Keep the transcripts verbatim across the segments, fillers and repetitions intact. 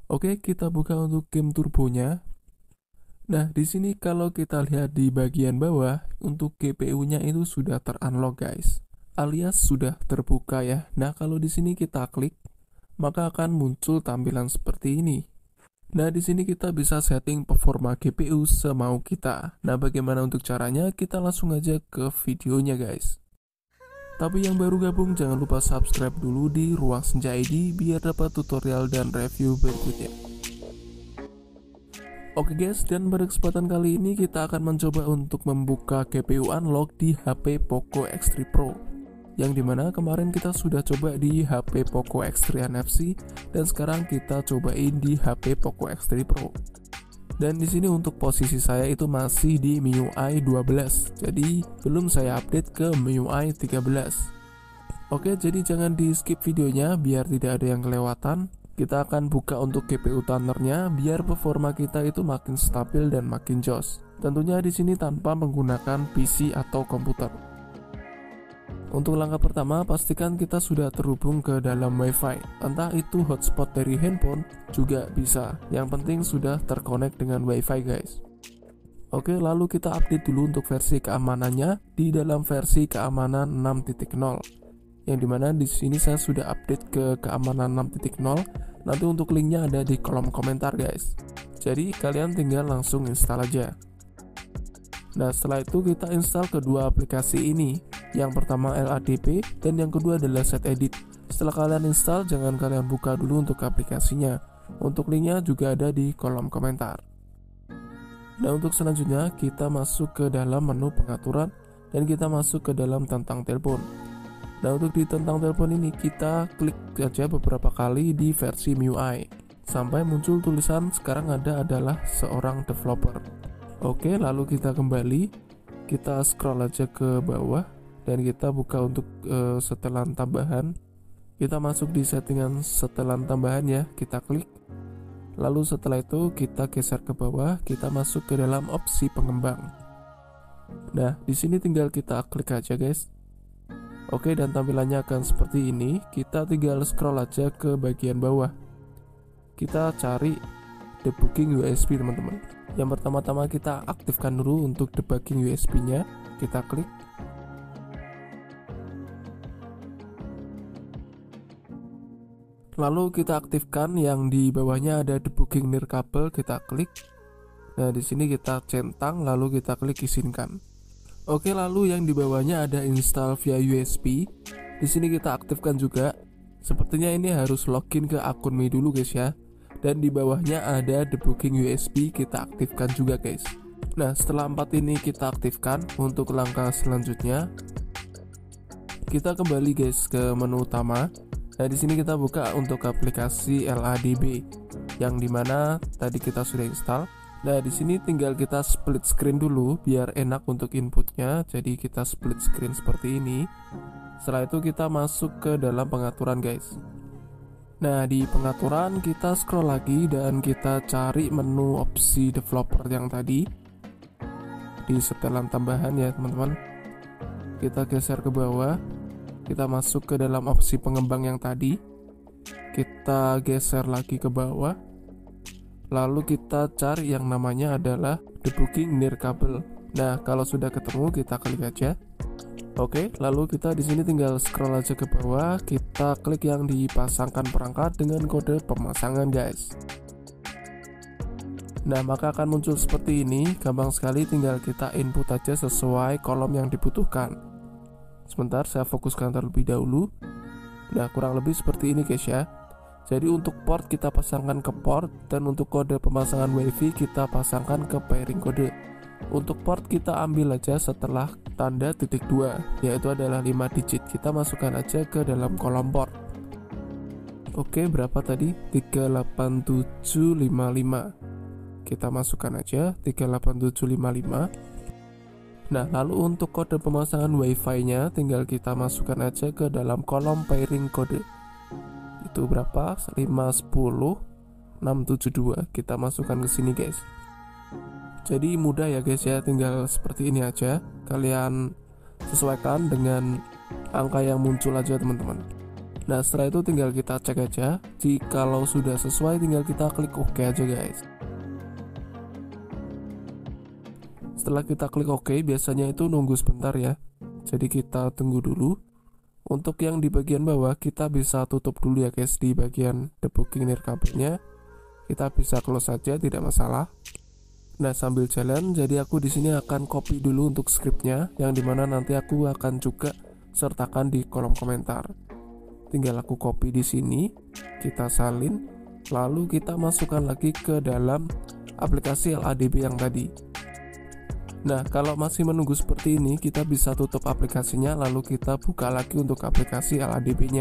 Oke, kita buka untuk game turbonya. Nah, di sini kalau kita lihat di bagian bawah, untuk G P U-nya itu sudah ter-unlock guys, alias sudah terbuka ya. Nah, kalau di sini kita klik, maka akan muncul tampilan seperti ini. Nah, di sini kita bisa setting performa G P U semau kita. Nah, bagaimana untuk caranya? Kita langsung aja ke videonya guys. Tapi yang baru gabung jangan lupa subscribe dulu di Ruang Senja I D biar dapat tutorial dan review berikutnya. Oke guys, dan pada kesempatan kali ini kita akan mencoba untuk membuka G P U unlock di H P Poco X tiga Pro, yang dimana kemarin kita sudah coba di H P Poco X tiga N F C dan sekarang kita cobain di H P Poco X tiga Pro. Dan di sini untuk posisi saya itu masih di M I U I dua belas, jadi belum saya update ke M I U I tiga belas. Oke, jadi jangan di skip videonya biar tidak ada yang kelewatan. Kita akan buka untuk G P U tunernya biar performa kita itu makin stabil dan makin jos. Tentunya di sini tanpa menggunakan P C atau komputer. Untuk langkah pertama, pastikan kita sudah terhubung ke dalam WiFi. Entah itu hotspot dari handphone juga bisa. Yang penting sudah terkonek dengan WiFi guys. Oke, lalu kita update dulu untuk versi keamanannya di dalam versi keamanan enam titik nol. Yang dimana di sini saya sudah update ke keamanan enam titik nol. Nanti untuk linknya ada di kolom komentar guys. Jadi kalian tinggal langsung install aja. Nah, setelah itu kita install kedua aplikasi ini. Yang pertama L A D P dan yang kedua adalah SetEdit. Setelah kalian install, jangan kalian buka dulu untuk aplikasinya. Untuk linknya juga ada di kolom komentar. Nah, untuk selanjutnya kita masuk ke dalam menu pengaturan dan kita masuk ke dalam tentang telepon. Nah, untuk di tentang telepon ini kita klik aja beberapa kali di versi M I U I sampai muncul tulisan sekarang ada adalah seorang developer. Oke, lalu kita kembali, kita scroll aja ke bawah dan kita buka untuk uh, setelan tambahan. Kita masuk di settingan setelan tambahan ya, kita klik. Lalu setelah itu kita geser ke bawah, kita masuk ke dalam opsi pengembang. Nah, di sini tinggal kita klik aja guys. Oke, dan tampilannya akan seperti ini. Kita tinggal scroll aja ke bagian bawah. Kita cari debugging U S B teman-teman. Yang pertama-tama kita aktifkan dulu untuk debugging U S B-nya. Kita klik. Lalu kita aktifkan yang di bawahnya ada debugging nirkabel, kita klik. Nah, di sini kita centang lalu kita klik izinkan. Oke, lalu yang di bawahnya ada install via U S B. Di sini kita aktifkan juga. Sepertinya ini harus login ke akun M I dulu guys ya. Dan di bawahnya ada debugging U S B, kita aktifkan juga guys. Nah, setelah empat ini kita aktifkan, untuk langkah selanjutnya kita kembali guys ke menu utama. Nah, di sini kita buka untuk aplikasi L A D B yang dimana tadi kita sudah install. Nah, di sini tinggal kita split screen dulu biar enak untuk inputnya. Jadi kita split screen seperti ini. Setelah itu kita masuk ke dalam pengaturan guys. Nah, di pengaturan kita scroll lagi dan kita cari menu opsi developer yang tadi di setelan tambahan ya teman-teman. Kita geser ke bawah, kita masuk ke dalam opsi pengembang yang tadi, kita geser lagi ke bawah, lalu kita cari yang namanya adalah debugging nirkabel. Nah, kalau sudah ketemu kita klik aja. Oke, lalu kita di sini tinggal scroll aja ke bawah, kita klik yang dipasangkan perangkat dengan kode pemasangan guys. Nah, maka akan muncul seperti ini, gampang sekali, tinggal kita input aja sesuai kolom yang dibutuhkan. Sebentar, saya fokuskan terlebih dahulu. Nah, kurang lebih seperti ini guys ya. Jadi untuk port kita pasangkan ke port, dan untuk kode pemasangan WiFi kita pasangkan ke pairing kode. Untuk port kita ambil aja setelah tanda titik dua, yaitu adalah lima digit. Kita masukkan aja ke dalam kolom port. Oke, berapa tadi? tiga delapan tujuh lima lima. Kita masukkan aja tiga delapan tujuh lima lima. Nah, lalu untuk kode pemasangan WiFi-nya tinggal kita masukkan aja ke dalam kolom pairing kode. Itu berapa? lima sepuluh enam tujuh dua. Kita masukkan ke sini guys. Jadi mudah ya guys ya, tinggal seperti ini aja. Kalian sesuaikan dengan angka yang muncul aja teman-teman. Nah setelah itu tinggal kita cek aja, jikalau sudah sesuai tinggal kita klik OK aja guys. Setelah kita klik OK biasanya itu nunggu sebentar ya, jadi kita tunggu dulu. Untuk yang di bagian bawah kita bisa tutup dulu ya guys, di bagian debugging nirkabelnya kita bisa close saja, tidak masalah. Nah sambil jalan, jadi aku di sini akan copy dulu untuk scriptnya, yang dimana nanti aku akan juga sertakan di kolom komentar. Tinggal aku copy di sini, kita salin, lalu kita masukkan lagi ke dalam aplikasi L A D B yang tadi. Nah kalau masih menunggu seperti ini, kita bisa tutup aplikasinya, lalu kita buka lagi untuk aplikasi L A D B nya.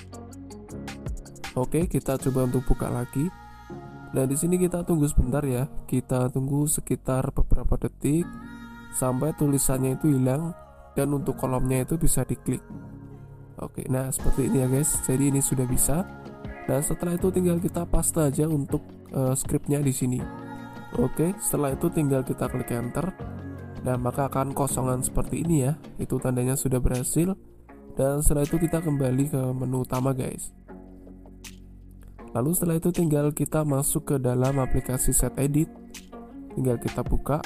Oke, kita coba untuk buka lagi. Nah di sini kita tunggu sebentar ya, kita tunggu sekitar beberapa detik sampai tulisannya itu hilang dan untuk kolomnya itu bisa diklik. Oke, nah seperti ini ya guys, jadi ini sudah bisa. Nah setelah itu tinggal kita paste aja untuk uh, scriptnya di sini. Oke, setelah itu tinggal kita klik enter. Nah maka akan kosongan seperti ini ya, itu tandanya sudah berhasil. Dan setelah itu kita kembali ke menu utama guys. Lalu setelah itu tinggal kita masuk ke dalam aplikasi set edit, tinggal kita buka.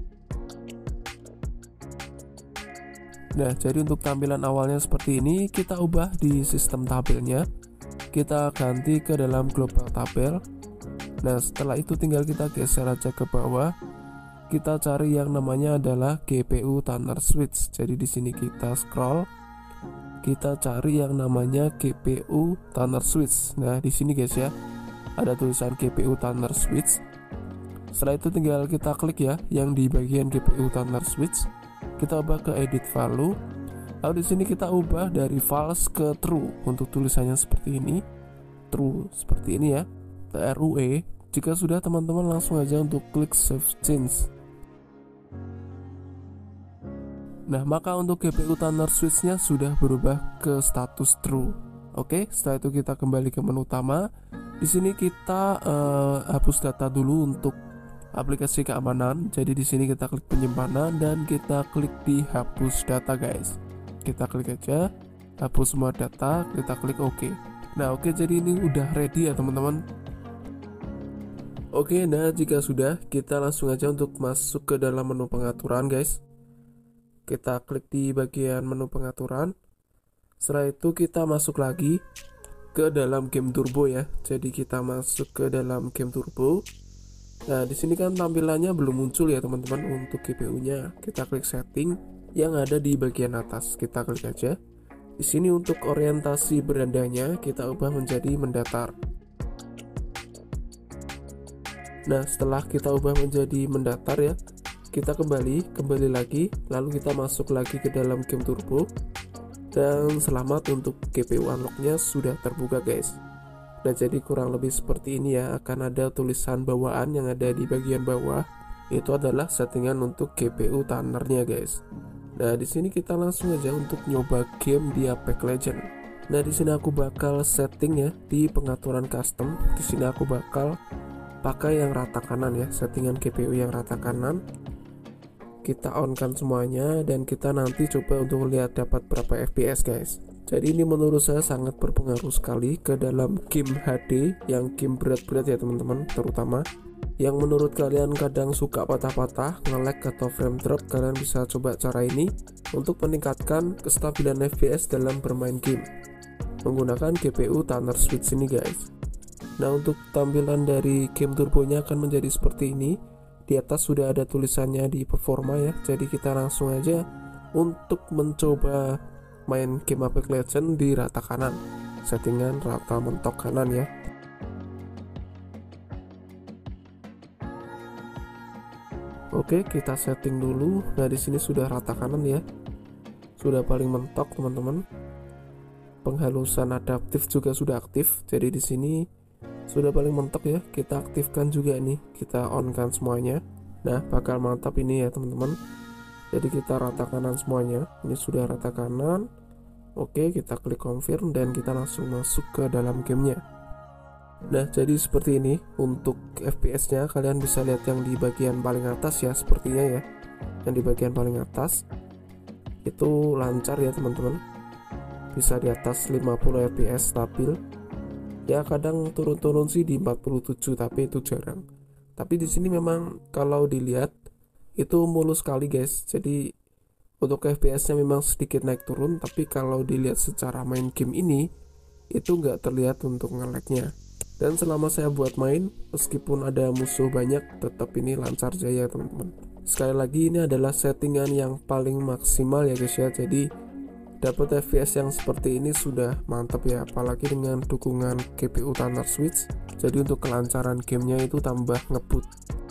Nah jadi untuk tampilan awalnya seperti ini, kita ubah di sistem tabelnya, kita ganti ke dalam global tabel. Nah setelah itu tinggal kita geser aja ke bawah, kita cari yang namanya adalah G P U Tuner Switch. Jadi di sini kita scroll, kita cari yang namanya G P U Tuner Switch. Nah di sini guys ya, ada tulisan G P U Tuner Switch. Setelah itu tinggal kita klik ya yang di bagian G P U Tuner Switch. Kita ubah ke edit value. Lalu di sini kita ubah dari false ke true. Untuk tulisannya seperti ini, true seperti ini ya, T R U E. Jika sudah, teman-teman langsung aja untuk klik save change. Nah, maka untuk G P U Tuner Switch-nya sudah berubah ke status true. Oke, setelah itu kita kembali ke menu utama. Di sini kita uh, hapus data dulu untuk aplikasi keamanan. Jadi di sini kita klik penyimpanan dan kita klik di hapus data, guys. Kita klik aja, hapus semua data, kita klik OK. Nah, oke, jadi ini udah ready ya, teman-teman. Oke, nah jika sudah, kita langsung aja untuk masuk ke dalam menu pengaturan, guys. Kita klik di bagian menu pengaturan. Setelah itu kita masuk lagi ke dalam game turbo ya. Jadi kita masuk ke dalam game turbo. Nah, di sini kan tampilannya belum muncul ya, teman-teman, untuk G P U-nya. Kita klik setting yang ada di bagian atas. Kita klik aja. Di sini untuk orientasi berandanya kita ubah menjadi mendatar. Nah, setelah kita ubah menjadi mendatar ya, kita kembali, kembali lagi, lalu kita masuk lagi ke dalam game turbo. Dan selamat, untuk G P U unlock-nya sudah terbuka, guys. Nah, jadi kurang lebih seperti ini ya, akan ada tulisan bawaan yang ada di bagian bawah. Itu adalah settingan untuk G P U tuner-nya, guys. Nah, di sini kita langsung aja untuk nyoba game di Apex Legends. Nah, di sini aku bakal setting ya di pengaturan custom. Di sini aku bakal pakai yang rata kanan ya, settingan G P U yang rata kanan. Kita on kan semuanya dan kita nanti coba untuk lihat dapat berapa F P S, guys. Jadi ini menurut saya sangat berpengaruh sekali ke dalam game H D, yang game berat-berat ya teman-teman, terutama yang menurut kalian kadang suka patah-patah, nge-lag atau frame drop. Kalian bisa coba cara ini untuk meningkatkan kestabilan F P S dalam bermain game menggunakan G P U Tuner Switch ini, guys. Nah, untuk tampilan dari game turbonya akan menjadi seperti ini. Di atas sudah ada tulisannya di performa ya. Jadi kita langsung aja untuk mencoba main game Apex Legends di rata kanan. Settingan rata mentok kanan ya. Oke, kita setting dulu. Nah, di sini sudah rata kanan ya. Sudah paling mentok, teman-teman. Penghalusan adaptif juga sudah aktif. Jadi di sini sudah paling mentok ya. Kita aktifkan juga nih, kita on kan semuanya. Nah, bakal mantap ini ya teman-teman. Jadi kita rata kanan semuanya. Ini sudah rata kanan. Oke, kita klik confirm dan kita langsung masuk ke dalam gamenya. Nah, jadi seperti ini untuk F P S nya. Kalian bisa lihat yang di bagian paling atas ya, sepertinya ya. Yang di bagian paling atas itu lancar ya teman-teman. bisa di atas lima puluh F P S stabil. Ya kadang turun-turun sih di empat puluh tujuh, tapi itu jarang. Tapi di sini memang kalau dilihat itu mulus sekali guys. Jadi untuk F P S-nya memang sedikit naik turun, tapi kalau dilihat secara main game ini itu nggak terlihat untuk nge-lag-nya. Dan selama saya buat main, meskipun ada musuh banyak, tetap ini lancar jaya teman-teman. Sekali lagi ini adalah settingan yang paling maksimal ya guys ya. Jadi dapat F P S yang seperti ini sudah mantap ya, apalagi dengan dukungan G P U Thunder Switch. Jadi untuk kelancaran gamenya itu tambah ngebut.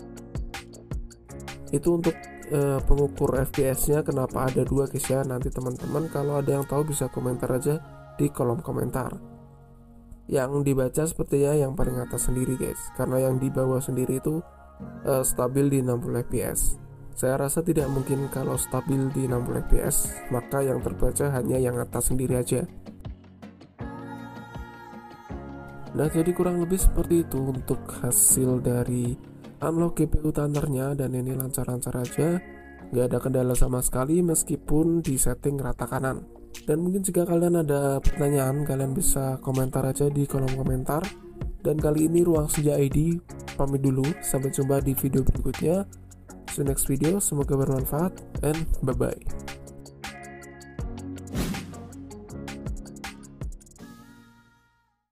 Itu untuk uh, pengukur F P S-nya kenapa ada dua guys ya. Nanti teman-teman kalau ada yang tahu bisa komentar aja di kolom komentar. Yang dibaca sepertinya yang paling atas sendiri guys, karena yang di bawah sendiri itu uh, stabil di enam puluh F P S. Saya rasa tidak mungkin kalau stabil di enam puluh F P S, maka yang terbaca hanya yang atas sendiri aja. Nah jadi kurang lebih seperti itu untuk hasil dari unlock G P U Thunder-nya, dan ini lancar-lancar aja, nggak ada kendala sama sekali meskipun di setting rata kanan. Dan mungkin jika kalian ada pertanyaan, kalian bisa komentar aja di kolom komentar. Dan kali ini Ruang Senja I D pamit dulu, sampai jumpa di video berikutnya. See you next video, semoga bermanfaat and bye bye.